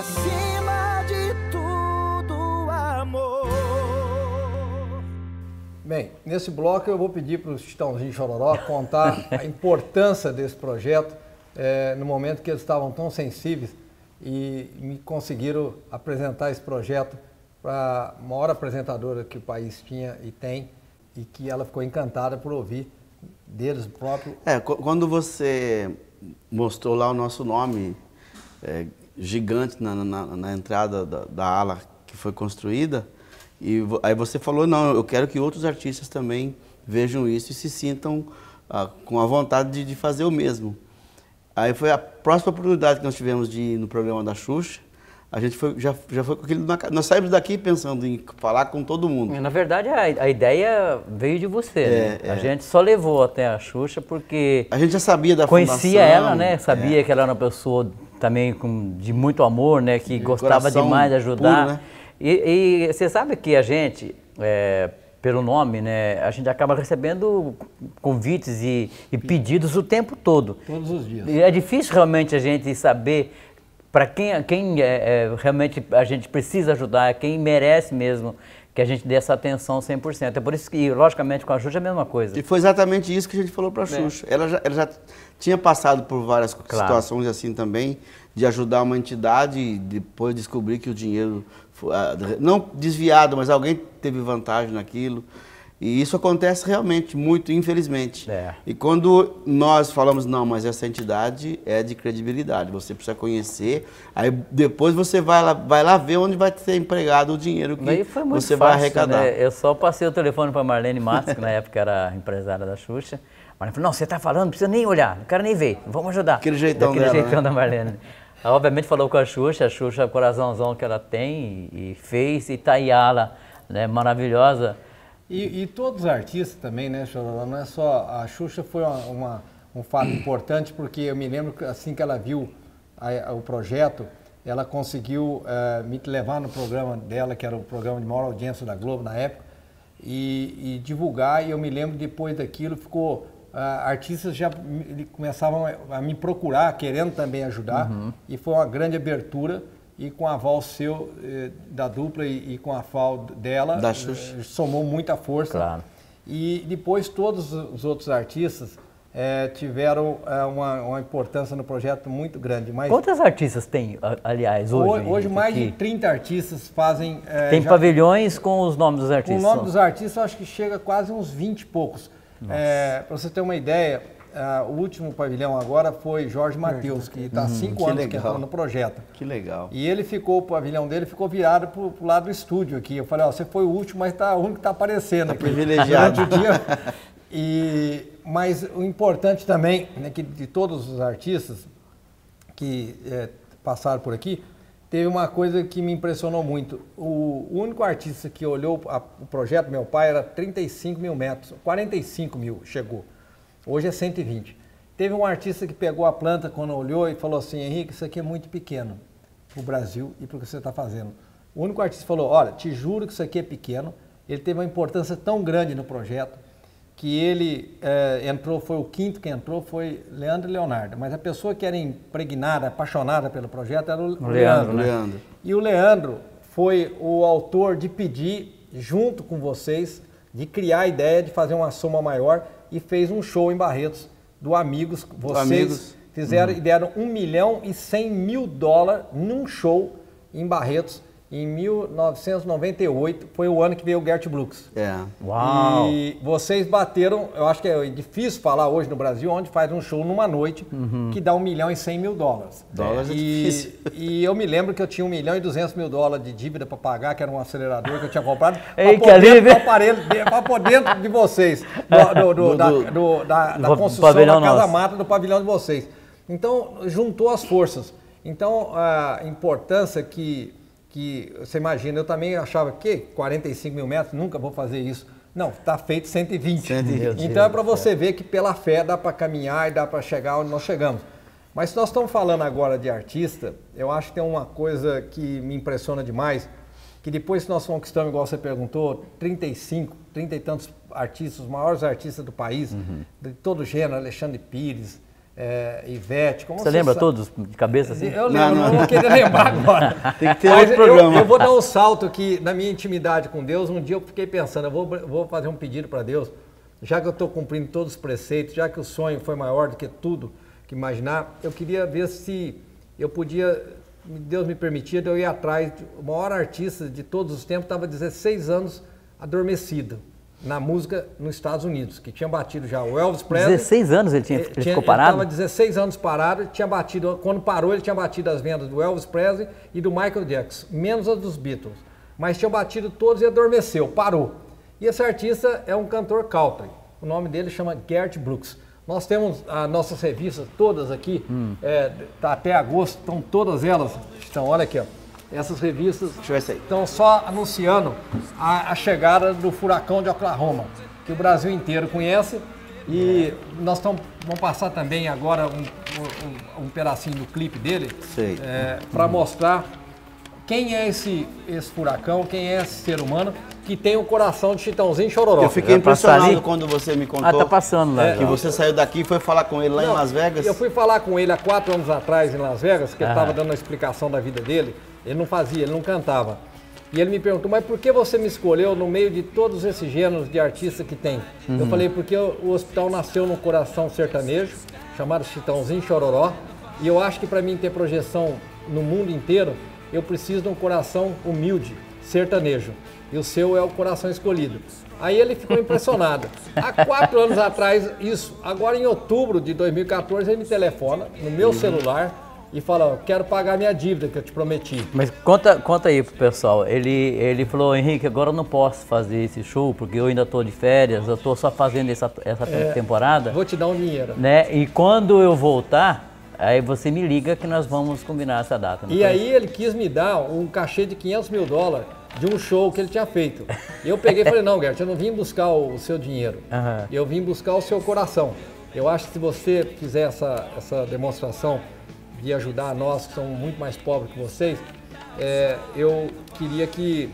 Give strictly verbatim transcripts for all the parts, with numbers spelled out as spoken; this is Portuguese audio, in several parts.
acima de tudo, amor. Bem, nesse bloco eu vou pedir para o Chitãozinho Chororó contar a importância desse projeto é, no momento que eles estavam tão sensíveis e me conseguiram apresentar esse projeto para a maior apresentadora que o país tinha e tem, e que ela ficou encantada por ouvir deles próprios. É, quando você mostrou lá o nosso nome é, gigante na, na, na entrada da, da ala que foi construída, e aí você falou, não, eu quero que outros artistas também vejam isso e se sintam ah, com a vontade de, de fazer o mesmo. Aí foi a próxima oportunidade que nós tivemos de ir no programa da Xuxa. A gente foi, já, já foi com aquilo na cara. Nós saímos daqui pensando em falar com todo mundo. Na verdade, a, a ideia veio de você, é, né? É. A gente só levou até a Xuxa porque... A gente já sabia da conhecia fundação. ela, né? Sabia é. que ela era uma pessoa também com, de muito amor, né? Que de gostava demais de ajudar. Puro, né? e, e você sabe que a gente, é, pelo nome, né? A gente acaba recebendo convites e, e pedidos o tempo todo. Todos os dias. E é difícil realmente a gente saber... Para quem, quem é, é, realmente a gente precisa ajudar, quem merece mesmo que a gente dê essa atenção cem por cento. É por isso que, logicamente, com a Xuxa é a mesma coisa. E foi exatamente isso que a gente falou para a Xuxa. É. Ela, já, ela já tinha passado por várias claro. situações assim também, de ajudar uma entidade e depois descobrir que o dinheiro, foi, não desviado, mas alguém teve vantagem naquilo. E isso acontece realmente muito, infelizmente. É. E quando nós falamos, não, mas essa entidade é de credibilidade, você precisa conhecer, aí depois você vai lá, vai lá ver onde vai ser empregado o dinheiro que Daí foi muito você fácil, vai arrecadar. Né? Eu só passei o telefone para Marlene Matos, que na época era empresária da Xuxa. Marlene falou, não, você está falando, não precisa nem olhar, não quero nem ver, vamos ajudar. Aquele jeitão Aquele dela, jeitão né? da Marlene. Ela, obviamente falou com a Xuxa, a Xuxa, o coraçãozão que ela tem e, e fez, e tá aí a ala, né, maravilhosa. E, e todos os artistas também, né, Chororó? Não é só... A Xuxa foi uma, uma, um fato importante, porque eu me lembro que assim que ela viu a, a, o projeto, ela conseguiu uh, me levar no programa dela, que era o programa de maior audiência da Globo na época, e, e divulgar, e eu me lembro depois daquilo, ficou... Uh, artistas já me, começavam a, a me procurar, querendo também ajudar, uhum. E foi uma grande abertura. E com a aval seu, eh, da dupla e, e com a aval dela, da Xuxa. Eh, somou muita força. Claro. E depois todos os outros artistas eh, tiveram eh, uma, uma importância no projeto muito grande. Mas quantos artistas tem, aliás, hoje? Hoje, hoje mais aqui? de trinta artistas fazem... Eh, tem já, pavilhões com os nomes dos artistas? Com o nome dos artistas, eu acho que chega a quase uns vinte e poucos. Eh, Para você ter uma ideia... Uh, o último pavilhão agora foi Jorge Mateus, que está há cinco hum, anos legal. que entrou no projeto. Que legal. E ele ficou, o pavilhão dele ficou virado para o lado do estúdio aqui. Eu falei, ó, você foi o último, mas tá, o único que está aparecendo tá aqui. Privilegiado. Durante o dia. E, mas o importante também, né, que de todos os artistas que é, passaram por aqui, teve uma coisa que me impressionou muito. O, o único artista que olhou a, o projeto, meu pai, era trinta e cinco mil metros, quarenta e cinco mil chegou. Hoje é cento e vinte. Teve um artista que pegou a planta quando olhou e falou assim, Henrique, isso aqui é muito pequeno para o Brasil e para o que você está fazendo. O único artista falou, olha, te juro que isso aqui é pequeno. Ele teve uma importância tão grande no projeto que ele é, entrou, foi o quinto que entrou, foi Leandro e Leonardo. Mas a pessoa que era impregnada, apaixonada pelo projeto era o, o Leandro. Leandro, né? Leandro. E o Leandro foi o autor de pedir, junto com vocês, de criar a ideia de fazer uma soma maior e fez um show em Barretos do Amigos. Vocês Amigos. fizeram Uhum. e deram um milhão e cem mil dólares num show em Barretos em mil novecentos e noventa e oito. Foi o ano que veio o Garth Brooks. É. Uau! E vocês bateram, eu acho que é difícil falar hoje no Brasil, onde faz um show numa noite uhum. que dá um milhão e cem mil dólares. Dólares é e, difícil. E eu me lembro que eu tinha um milhão e duzentos mil dólares de dívida para pagar, que era um acelerador que eu tinha comprado, Ei, para que pôr, aparelho, pôr dentro de vocês, do, do, do, do, da, do, do, da, da do construção da nosso. casa-mata do pavilhão de vocês. Então, juntou as forças. Então, a importância que... que você imagina, eu também achava que quarenta e cinco mil metros, nunca vou fazer isso. Não, está feito cento e vinte. cento e vinte. Então é para você ver que pela fé dá para caminhar e dá para chegar onde nós chegamos. Mas se nós estamos falando agora de artista, eu acho que tem uma coisa que me impressiona demais, que depois que nós conquistamos, igual você perguntou, trinta e cinco, trinta e tantos artistas, os maiores artistas do país, uhum. de todo gênero, Alexandre Pires, é, Ivete. Como você lembra todos de cabeça assim? Eu lembro, não, não vou querer lembrar agora. Tem que ter Mas outro programa. Eu, eu vou dar um salto aqui na minha intimidade com Deus. Um dia eu fiquei pensando, eu vou, vou fazer um pedido para Deus, já que eu estou cumprindo todos os preceitos, já que o sonho foi maior do que tudo que imaginar, eu queria ver se eu podia, Deus me permitia, de eu ir atrás. O maior artista de todos os tempos estava dezesseis anos adormecido na música nos Estados Unidos, que tinha batido já o Elvis Presley. dezesseis anos ele, tinha, ele tinha, ficou parado? Ele estava dezesseis anos parado, tinha batido, quando parou ele tinha batido as vendas do Elvis Presley e do Michael Jackson, menos as dos Beatles. Mas tinha batido todos e adormeceu, parou. E esse artista é um cantor country, o nome dele chama Garth Brooks. Nós temos as nossas revistas todas aqui, hum. é, tá até agosto, estão todas elas, então olha aqui, ó. Essas revistas estão só anunciando a, a chegada do furacão de Oklahoma, que o Brasil inteiro conhece. E nós tamo, vamos passar também agora um, um, um pedacinho do clipe dele, é, para mostrar quem é esse, esse furacão, quem é esse ser humano que tem o coração de Chitãozinho Chororó. Eu fiquei impressionado quando você me contou. Ah, tá passando lá. É, que você saiu daqui e foi falar com ele lá Não, em Las Vegas. Eu fui falar com ele há quatro anos atrás em Las Vegas, que ah. ele estava dando uma explicação da vida dele. Ele não fazia, ele não cantava. E ele me perguntou, mas por que você me escolheu no meio de todos esses gêneros de artista que tem? Uhum. Eu falei, porque o hospital nasceu no coração sertanejo, chamado Chitãozinho Chororó. E eu acho que para mim ter projeção no mundo inteiro, eu preciso de um coração humilde, sertanejo. E o seu é o coração escolhido. Aí ele ficou impressionado. Há quatro anos atrás, isso. Agora em outubro de dois mil e quatorze, ele me telefona no meu uhum. celular e fala, quero pagar minha dívida que eu te prometi. Mas conta, conta aí pro pessoal. Ele, ele falou, Henrique, agora eu não posso fazer esse show, porque eu ainda estou de férias, eu estou só fazendo essa, essa é, temporada. Vou te dar um dinheiro. Né? E quando eu voltar, aí você me liga que nós vamos combinar essa data. E aí ele quis me dar um cachê de quinhentos mil dólares de um show que ele tinha feito. E eu peguei e falei, não, Gert, eu não vim buscar o seu dinheiro, uhum. eu vim buscar o seu coração. Eu acho que se você fizer essa, essa demonstração de ajudar a nós, que somos muito mais pobres que vocês, é, eu queria que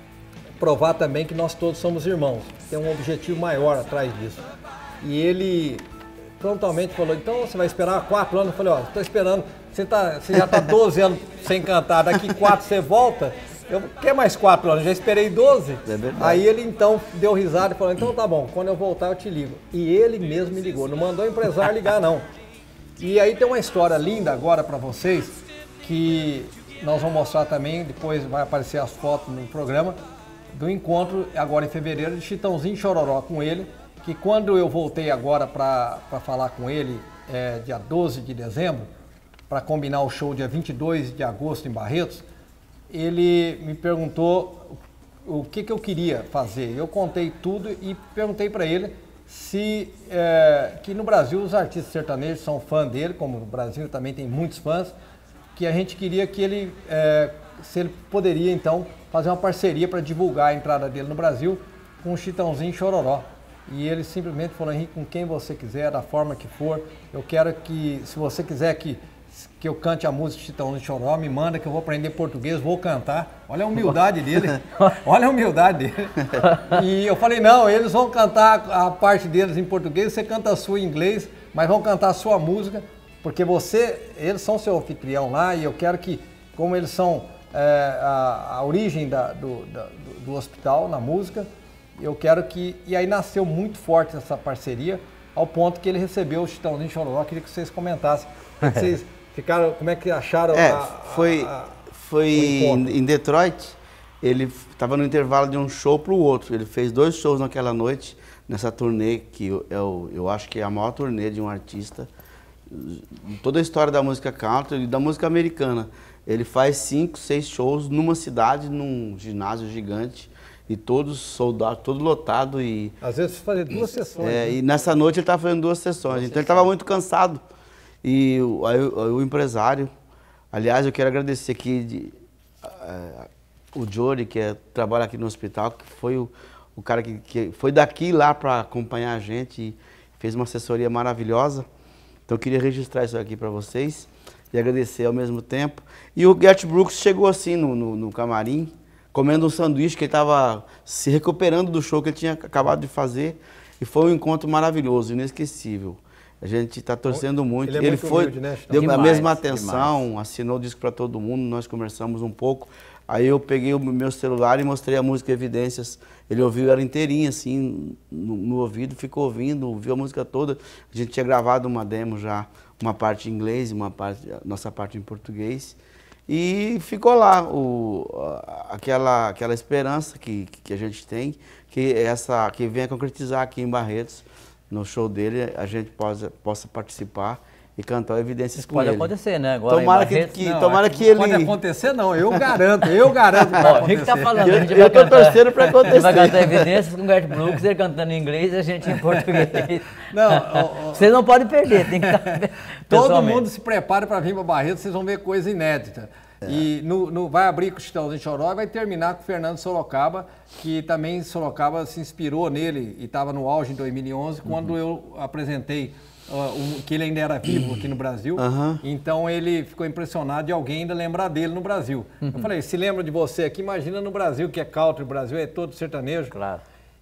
provar também que nós todos somos irmãos. Tem um objetivo maior atrás disso. E ele prontamente falou, então você vai esperar quatro anos? Eu falei, ó, estou esperando, você, tá, você já está doze anos sem cantar, daqui quatro você volta? Eu quer mais quatro anos, já esperei doze. É Aí ele então deu risada e falou, então tá bom, quando eu voltar eu te ligo. E ele mesmo me ligou, não mandou o empresário ligar não. E aí tem uma história linda agora para vocês, que nós vamos mostrar também, depois vai aparecer as fotos no programa, do encontro agora em fevereiro de Chitãozinho Chororó com ele, que quando eu voltei agora para falar com ele, é, dia doze de dezembro, para combinar o show dia vinte e dois de agosto em Barretos, ele me perguntou o que, que eu queria fazer. Eu contei tudo e perguntei para ele se é, que no Brasil os artistas sertanejos são fãs dele, como o Brasil também tem muitos fãs, que a gente queria que ele, é, se ele poderia então fazer uma parceria para divulgar a entrada dele no Brasil com o Chitãozinho Chororó. E ele simplesmente falou, Henrique, com quem você quiser, da forma que for, eu quero que, se você quiser que que eu cante a música Chitãozinho Chororó, me manda que eu vou aprender português, vou cantar. Olha a humildade dele, olha a humildade dele. E eu falei, não, eles vão cantar a parte deles em português, você canta a sua em inglês, mas vão cantar a sua música, porque você, eles são seu anfitrião lá e eu quero que, como eles são é, a, a origem da, do, da, do, do hospital na música, eu quero que... E aí nasceu muito forte essa parceria, ao ponto que ele recebeu o Chitãozinho Chororó. Eu queria que vocês comentassem. Que vocês ficaram, como é que acharam é, a, foi, a, a, foi em, em Detroit, ele estava no intervalo de um show para o outro. Ele fez dois shows naquela noite, nessa turnê, que eu, eu, eu acho que é a maior turnê de um artista. Toda a história da música country e da música americana. Ele faz cinco, seis shows numa cidade, num ginásio gigante. E todos soldados, todo lotado. E, às vezes fazer duas sessões. É, né? E nessa noite ele estava fazendo duas sessões. Duas então sessões. Ele estava muito cansado. E o, aí, o empresário, aliás, eu quero agradecer aqui de, uh, o Jory, que é, trabalha aqui no hospital, que foi o, o cara que, que foi daqui lá para acompanhar a gente e fez uma assessoria maravilhosa. Então eu queria registrar isso aqui para vocês e agradecer ao mesmo tempo. E o Garth Brooks chegou assim no, no, no camarim, comendo um sanduíche, que ele estava se recuperando do show que ele tinha acabado de fazer. E foi um encontro maravilhoso, inesquecível. A gente está torcendo muito. Ele é muito foi, humilde, né, Chitão? deu Demais, a mesma atenção, demais. assinou o disco para todo mundo, nós conversamos um pouco. Aí eu peguei o meu celular e mostrei a música Evidências. Ele ouviu ela inteirinha, assim, no, no ouvido, ficou ouvindo, ouviu a música toda. A gente tinha gravado uma demo já, uma parte em inglês e uma parte, nossa parte em português. E ficou lá o, aquela, aquela esperança que, que a gente tem, que, essa, que venha concretizar aqui em Barretos, no show dele, a gente possa, possa participar e cantar Evidências com Pode ele. acontecer, né? Agora Tomara em que, Barretos, que, Não, tomara é que ele... Pode acontecer não, eu garanto, eu garanto que vai Ó, o Rick acontecer. tá falando, a gente Eu- vai eu tô cantar, torcendo pra A gente vai acontecer. cantar Evidências com o Gert Brooks, ele cantando em inglês e a gente em português. Não, ó, ó, Vocês não podem perder, tem que estar todo pessoalmente. mundo se prepara para vir para Barretos, vocês vão ver coisa inédita. E no, no- vai abrir com o Chitãozinho Choró e vai terminar com o Fernando Sorocaba, que também Sorocaba se inspirou nele e estava no auge em dois mil e onze, quando eu apresentei uh, um- que ele ainda era vivo aqui no Brasil. Aham. Então ele ficou impressionado de alguém ainda lembrar dele no Brasil. Eu falei, se lembra de você aqui, imagina no Brasil, que é country, o Brasil é todo sertanejo. Claro.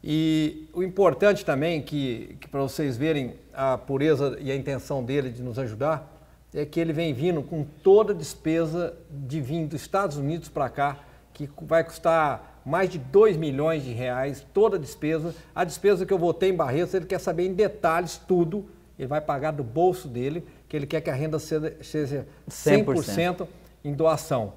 E o importante também, que, que para vocês verem a pureza e a intenção dele de nos ajudar, é que ele vem vindo com toda a despesa de vir dos Estados Unidos para cá, que vai custar mais de dois milhões de reais, toda a despesa. A despesa que eu votei em Barretos, ele quer saber em detalhes tudo, ele vai pagar do bolso dele, que ele quer que a renda seja, seja cem por cento em doação.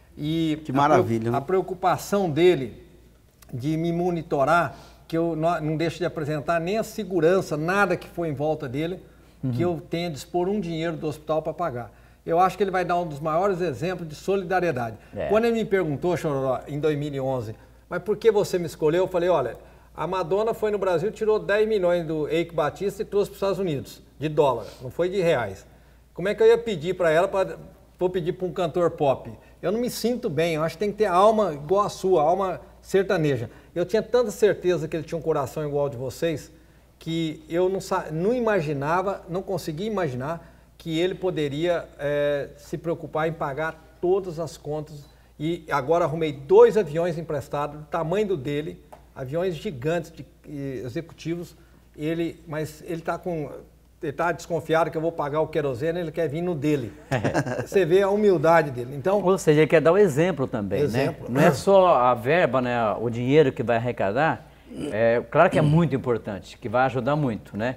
E Que a maravilha, preo- né? A preocupação dele de me monitorar, que eu não, não deixo de apresentar nem a segurança, nada que foi em volta dele, que eu tenha de dispor um dinheiro do hospital para pagar. Eu acho que ele vai dar um dos maiores exemplos de solidariedade. É. Quando ele me perguntou, Chororó, em dois mil e onze, mas por que você me escolheu? Eu falei, olha, a Madonna foi no Brasil, tirou dez milhões do Eike Batista e trouxe para os Estados Unidos, de dólar, não foi de reais. Como é que eu ia pedir para ela, pra, vou pedir para um cantor pop? Eu não me sinto bem, eu acho que tem que ter alma igual a sua, alma sertaneja. Eu tinha tanta certeza que ele tinha um coração igual ao de vocês, que eu não, sa- não imaginava, não conseguia imaginar que ele poderia eh, se preocupar em pagar todas as contas. E agora arrumei dois aviões emprestados, do tamanho do dele, aviões gigantes de, eh, executivos, ele, mas ele está com... Ele está desconfiado que eu vou pagar o querosene, ele quer vir no dele. Você vê a humildade dele. Então, Ou seja, ele quer dar o exemplo também, Exemplo. né? Não é só a verba, né, o dinheiro que vai arrecadar, é, claro que é muito importante, que vai ajudar muito, né?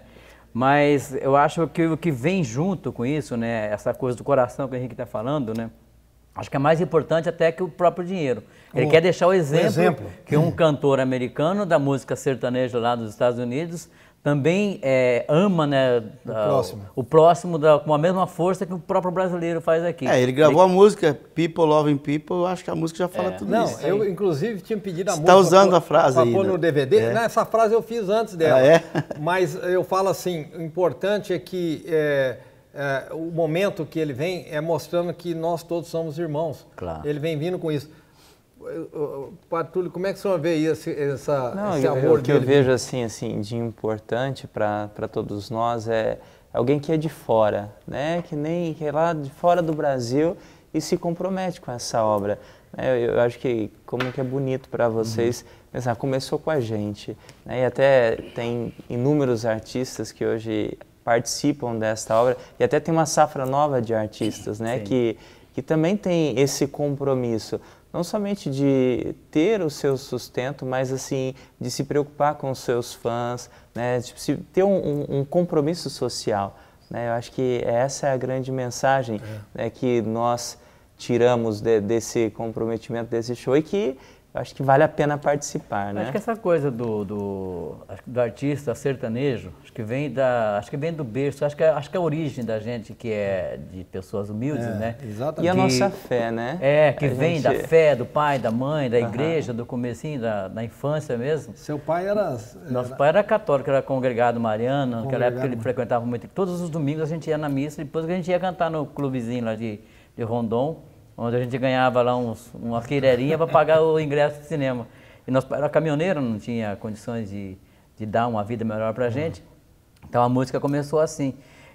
Mas eu acho que o que vem junto com isso, né, essa coisa do coração que o Henrique está falando, né? Acho que é mais importante até que o próprio dinheiro. Ele O- quer deixar o exemplo, exemplo. que um cantor americano da música sertaneja lá dos Estados Unidos também é, ama, né, O a- próximo. o próximo da, com a mesma força que o próprio brasileiro faz aqui. É, ele gravou a música People Loving People, eu acho que a música já fala tudo não, isso. eu inclusive tinha pedido a Você música. tá usando pra- a frase pra aí, pôr né? no D V D. É. Não, essa frase eu fiz antes dela. Ah, é? Mas eu falo assim, o importante é que é, é, o momento que ele vem é mostrando que nós todos somos irmãos. Claro. Ele vem vindo com isso. Eu- eu- Padre Túlio, como é que o senhor vê esse, essa, Não, esse eu- amor o que eu dele? vejo assim, assim de importante para todos nós é alguém que é de fora, né? Que nem que é lá de fora do Brasil e se compromete com essa obra. né? Eu, eu acho que como que é bonito para vocês pensar, começou com a gente, né? E até tem inúmeros artistas que hoje participam desta obra e até tem uma safra nova de artistas, né? Sim. Que que também tem esse compromisso, não somente de ter o seu sustento, mas assim, de se preocupar com os seus fãs, né, de se ter um, um, um compromisso social. Né? Eu acho que essa é a grande mensagem É. né, que nós tiramos de, desse comprometimento, desse show, e que eu acho que vale a pena participar. Né? Acho que essa coisa do, do, acho que do artista sertanejo, acho que vem da, acho que vem do berço, acho que, é- acho que é a origem da gente que é de pessoas humildes, É, né? exatamente. E a que- nossa fé, né? É, que A vem gente- da fé, do pai, da mãe, da igreja, do comecinho, da, da infância mesmo. Seu pai era... Nosso era- pai era católico, era congregado mariano, naquela época ele Congregado. frequentava muito. Todos os domingos a gente ia na missa, depois a gente ia cantar no clubezinho lá de, de Rondon, onde a gente ganhava lá uns, umas queireirinhas para pagar o ingresso de cinema. E nosso pai era caminhoneiro, não tinha condições de, de dar uma vida melhor para a gente. Então a música começou assim.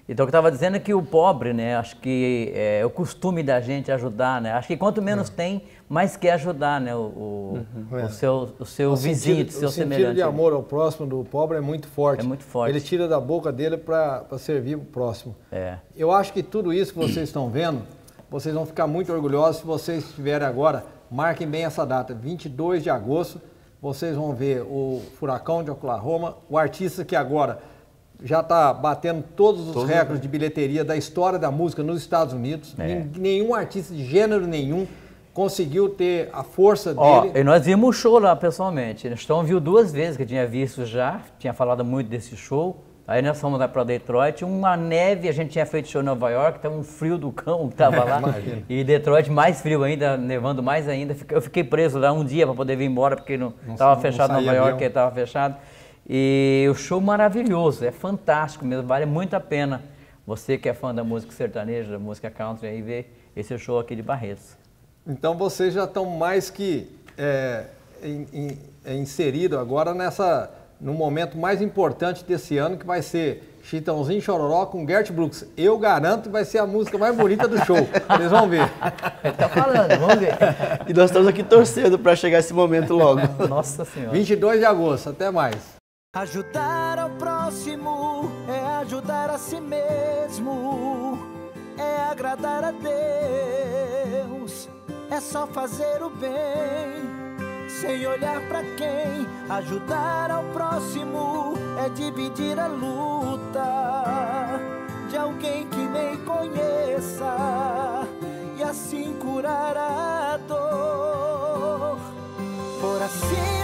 Então, o que eu estava dizendo é que o pobre, né, acho que é o costume da gente ajudar, né? Acho que quanto menos é. tem, mais quer ajudar, né, o, o, uhum. o seu, o seu o vizinho, sentido, o seu o semelhante. O sentido de amor ao próximo do pobre é muito forte. É muito forte. Ele tira da boca dele para servir o próximo. É. Eu acho que tudo isso que vocês estão vendo, vocês vão ficar muito orgulhosos se vocês estiverem agora, marquem bem essa data, vinte e dois de agosto, vocês vão ver o Furacão de Oklahoma, o artista que agora já está batendo todos os Todo recordes bem. de bilheteria da história da música nos Estados Unidos. É. Nenhum artista de gênero nenhum conseguiu ter a força Ó, dele. E nós vimos o show lá pessoalmente. Nós estamos viu duas vezes, que eu tinha visto já, tinha falado muito desse show. Aí nós fomos lá para Detroit, uma neve, a gente tinha feito show em Nova York, estava um frio do cão que estava lá. E Detroit mais frio ainda, nevando mais ainda. Eu fiquei preso lá um dia para poder vir embora, porque não estava fechado em Nova York, estava fechado. E o show maravilhoso, é fantástico mesmo, vale muito a pena. Você que é fã da música sertaneja, da música country, aí ver esse show aqui de Barretos. Então vocês já estão mais que é, in, in, é inseridos agora nessa, no momento mais importante desse ano, que vai ser Chitãozinho Chororó com Garth Brooks. Eu garanto que vai ser a música mais bonita do show. Vocês vão ver. Ele tá falando, vamos ver. E nós estamos aqui torcendo para chegar esse momento logo. Nossa Senhora. vinte e dois de agosto, até mais. Ajudar ao próximo é ajudar a si mesmo, é agradar a Deus, é só fazer o bem, sem olhar pra quem. Ajudar ao próximo é dividir a luta de alguém que nem conheça e assim curar a dor. Por assim